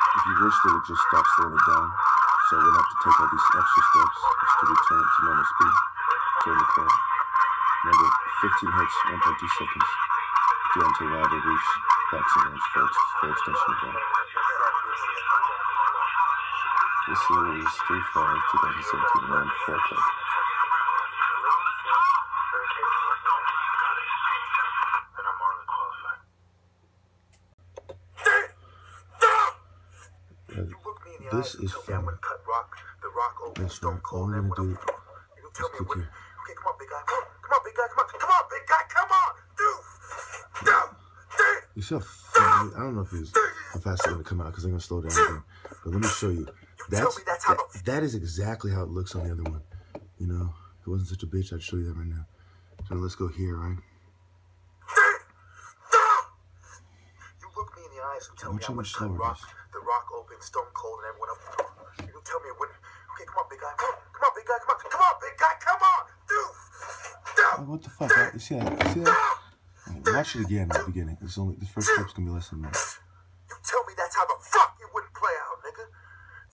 If you wish, they would just stop slowing it down, so we wouldn't have to take all these extra steps just to return to normal speed during the club. Remember, 15 hits, 1.2 seconds, Deontay Wilder reached boxing range for extension of that. This is 3/5/2017 round 4 club. This is fun. That's right. All I'm gonna do is click here. Okay, come on, big guy. Come on, big guy. Come on, big guy. Come on, dude. You see how funny? I don't know how fast it's gonna come out because I'm gonna slow down again. But let me show you. That is exactly how it looks on the other one. You know, if it wasn't such a bitch, I'd show you that right now. So let's go here, right? You look me in the eyes and tell me I would cut the Rock open, Stone Cold, and everyone else. You tell me a winner. Okay, come on, big guy. Come on, big guy. Come on, big guy. Come on, dude. Oh, what the fuck? You see that? Watch it again at the beginning. The first clip's gonna be less than that.